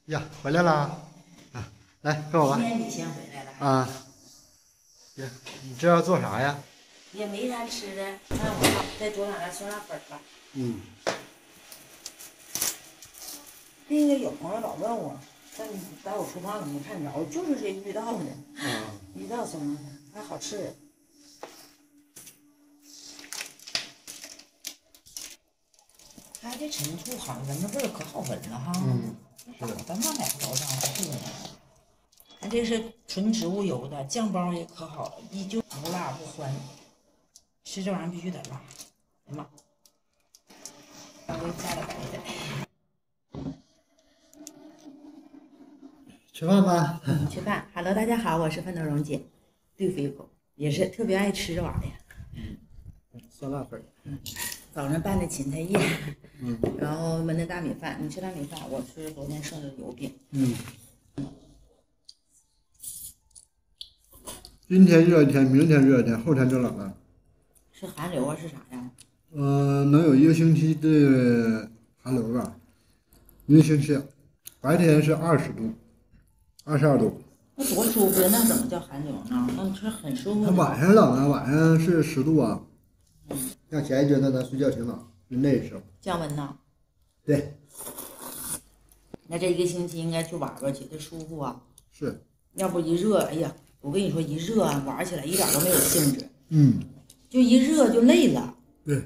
呀，回来啦！啊，来跟我玩。 今天你先回来了。 啊，呀，你这要做啥呀？ 也没啥吃的，那我再做两个酸辣粉吧。 嗯。 那个有朋友老问我，在我厨房怎么没看着，就是这遇到的。 啊。 遇到酸辣粉还好吃。它这陈醋好，闻着味儿可好闻了哈。 嗯。 是的。咱那买不着这样的醋呢。它这是纯植物油的，酱包也可好了，依旧不辣不欢。吃这玩意儿必须得辣。哎呀妈！稍微加点白粉。 吃饭吧。 吃饭。Hello， 大家好，我是奋斗蓉姐，对付一口，也是特别爱吃这玩意儿。 酸辣粉。 早上拌的芹菜叶，然后焖的大米饭。你吃大米饭，我吃昨天剩的油饼。 今天热一天，明天热一天，后天就冷了。 是寒流啊？是啥呀？ 能有1个星期的寒流吧，1个星期，白天是20度，22度。 那多舒服呀！那怎么叫寒流呢？那是很舒服。 它晚上冷啊，晚上是10度啊。像前一阵子咱睡觉挺冷，就那时候降温呢。 对。 那这1个星期应该去玩玩去，这舒服啊。 是。 要不一热，哎呀，我跟你说，一热啊，玩起来一点都没有兴致。就一热就累了。 对。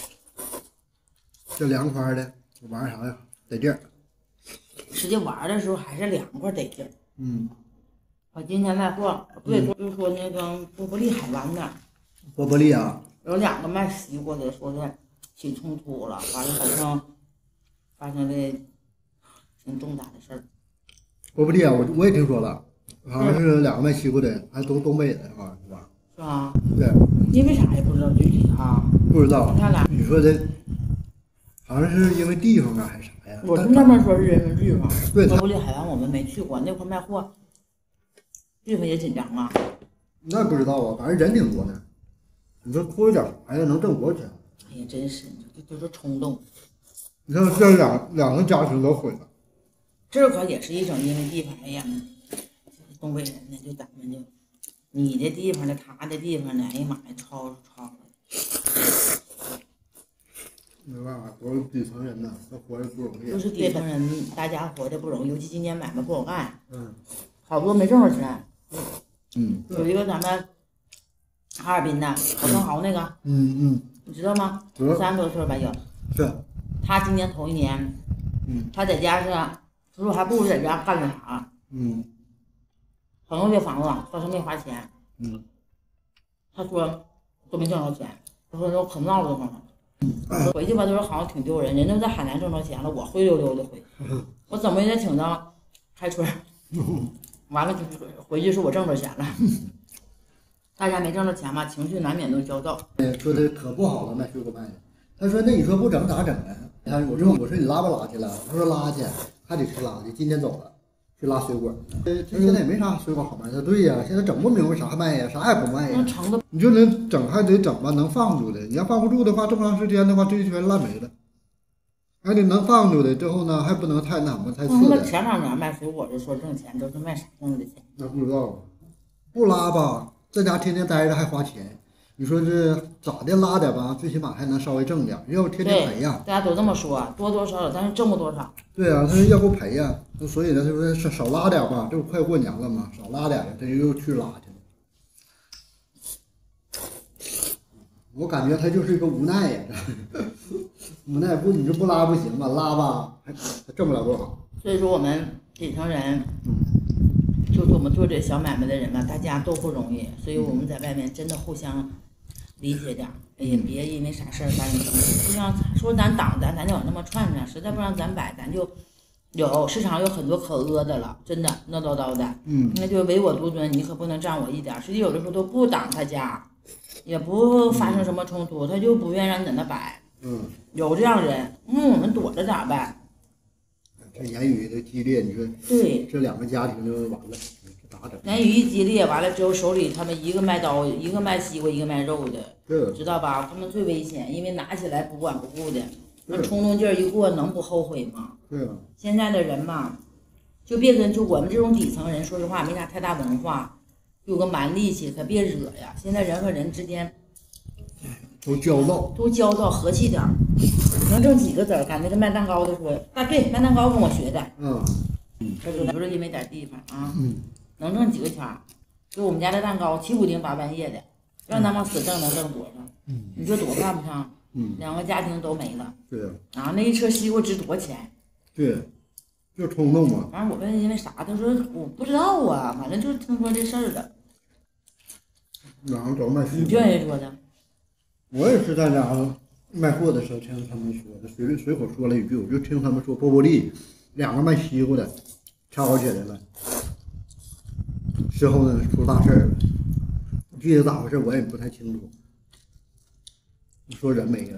这凉快的玩啥呀？得劲儿。 实际玩的时候还是凉快得劲儿。我今天卖货，对，就说那个波波利海湾的。 波波利啊。 有2个卖西瓜的，说的起冲突了，完了好像发生的挺重大的事儿。 波波利啊，我也听说了，好像是2个卖西瓜的，还都东北的啊，是吧？ 是吧？ 对。 因为啥也不知道具体啊。 不知道。 他俩你说的，好像是因为地方啊，还是啥呀？ 我听他们说是因为地方。 对。 波波利海湾我们没去过，那块卖货，地方也紧张啊。 那不知道啊，反正人挺多的。你说偷一点啥呀，能挣多少钱？ 哎呀，真是，就是冲动。 你看这两个家庭都毁了。 这块也是一种因为地方，哎呀，东北人呢，就咱们就，你的地方的，他的地方呢，哎呀妈呀，吵了。 没办法，都是底层人呐，他活着不容易。 都是底层人，大家活着不容易，尤其今年买卖不好干。好多没挣着钱。有一个咱们哈尔滨的郝生豪那个，你知道吗？30多岁吧有。 是。 他今年头1年，他在家是，他说还不如在家干点啥。朋友的房子，他说没花钱。他说都没挣着钱，他说都可闹腾了。回去吧，他说好像挺丢人，人家在海南挣着钱了，我灰溜溜的回，我怎么也得请到开春，完了就回去说我挣着钱了。大家没挣着钱嘛，情绪难免都焦躁。 说的可不好了，卖水果卖的。他说：“那你说不整咋整啊？”我说你拉不拉去了？他说拉去，还得去拉去。今天走了，去拉水果。这现在也没啥水果好卖。他对呀，现在整不明白啥卖呀，啥也不卖呀。你就能整还得整吧，能放住的。你要放不住的话，这么长时间的话，这一圈烂没了。还得能放住的，之后呢还不能太那什么太次的。 前2年卖水果就说挣钱，都是卖啥挣的钱？ 那不知道，不拉吧，在家天天待着还花钱。你说这咋的拉点吧，最起码还能稍微挣点，要不天天赔呀。 大家都这么说，多多少少，但是挣不多少。 对啊，他说要不赔呀，所以呢，他说少拉点吧，这不快过年了嘛，少拉点，他就又去拉去了。我感觉他就是一个无奈呀，无奈不，你这不拉不行吧，拉吧还挣不了多少。 所以说我们底层人，就是我们做这小买卖的人嘛，大家都不容易，所以我们在外面真的互相理解点，哎呀，别因为啥事儿发生争执。就像说咱挡咱就往那么串着，实在不让咱摆，咱就有市场有很多可阿的了，真的那叨叨的，那就唯我独尊，你可不能占我一点。实际有的时候都不挡他家，也不发生什么冲突，他就不愿让你在那摆。有这样人，我们躲着咋办？ 这言语的激烈，你说对， 这2个家庭就完了，这咋整？ 言语一激烈，完了之后手里他们一个卖刀，一个卖西瓜，一个卖肉的，知道吧？他们最危险，因为拿起来不管不顾的，那冲动劲儿一过，能不后悔吗？ 对啊。 现在的人嘛， 就别跟就我们这种底层人，说实话没啥太大文化，有个蛮力气，可别惹呀。现在人和人之间都焦躁， 和气点儿，能挣几个子儿。赶那个卖蛋糕的说，啊对，卖蛋糕跟我学的，他说不是因为点地方啊，能挣几个钱儿。就我们家的蛋糕7、5丁8半夜的，让他们死挣能挣多少？你说多看不上？2个家庭都没了。 对啊，那一车西瓜值多少钱？ 对，就冲动嘛。 完了我问因为啥，他说我不知道啊，反正就是听说这事儿了。 然后都卖西瓜。 你这人说的？ 我也是在家卖货的时候听他们说的，随口说了一句，我就听他们说波波利2个卖西瓜的吵起来了，之后呢出大事儿了，具体咋回事我也不太清楚。说人没了，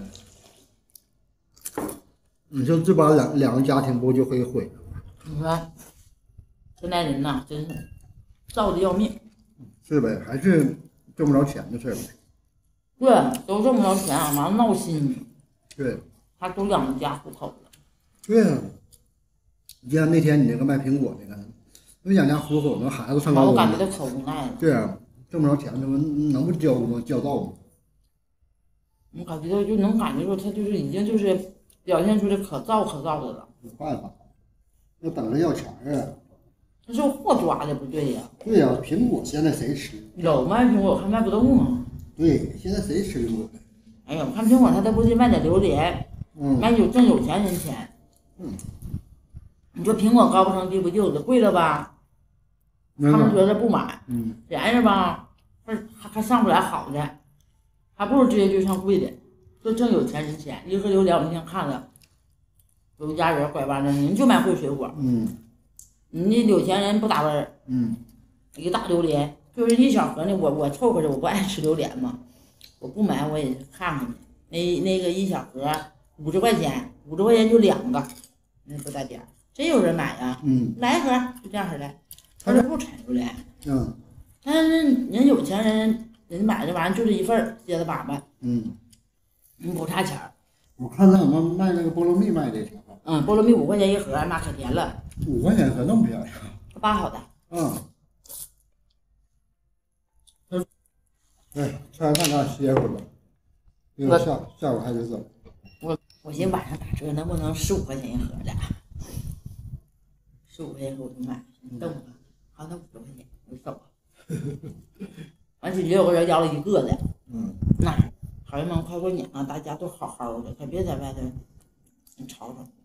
你说这把两个家庭不就会毁了吗？ 你说现在人呐，真是造的要命。 是呗，还是挣不着钱的事儿呗。 对，都挣不着钱，完了闹心。 对， 他都养着家糊口了。 对呀、你像那天你那个卖苹果那个，那养家糊口，那孩子上高中， 我感觉他可无奈了。 对啊，挣不着钱，他们能不焦吗？焦躁吗？ 我感觉就能感觉出他就是已经就是表现出来可造的了。 没办法，要等着要钱啊。 他是货抓的不对呀。 对呀、苹果现在谁吃？ 有卖苹果，我看卖不动啊。 对，现在谁吃苹果？ 哎呀，我看苹果他都不是卖点榴莲，卖挣有钱人钱。你说苹果高不成低不就的，贵了吧？他们觉得不买。便宜吧，还上不来好的，还不如直接就上贵的，就挣有钱人钱。一盒榴莲，我那天看了，有一家人拐弯的，人就卖贵水果。你有钱人不打弯儿。一个大榴莲，就是一小盒呢。我凑合着，我不爱吃榴莲嘛，我不买我也看看去。那个一小盒50块钱，50块钱就2个，那不大点儿，真有人买呀。来一盒就这样式的，他这不产榴莲。但是人有钱人，人买这玩意儿就这一份儿，结了粑粑，不差钱儿。 我看他怎么卖那个菠萝蜜卖的挺好。 菠萝蜜5块钱一盒，那可甜了。 5块钱可那么便宜？ 扒好的。 哎，吃完饭咱俩歇会儿吧，因为下午还得走。 我寻思晚上打折能不能15块钱一盒的，15块钱一盒我就买，等我，好，那50块钱我走了。完去6个人要了1个的。那孩子们快过年了，大家都好好的，可别在外头吵吵。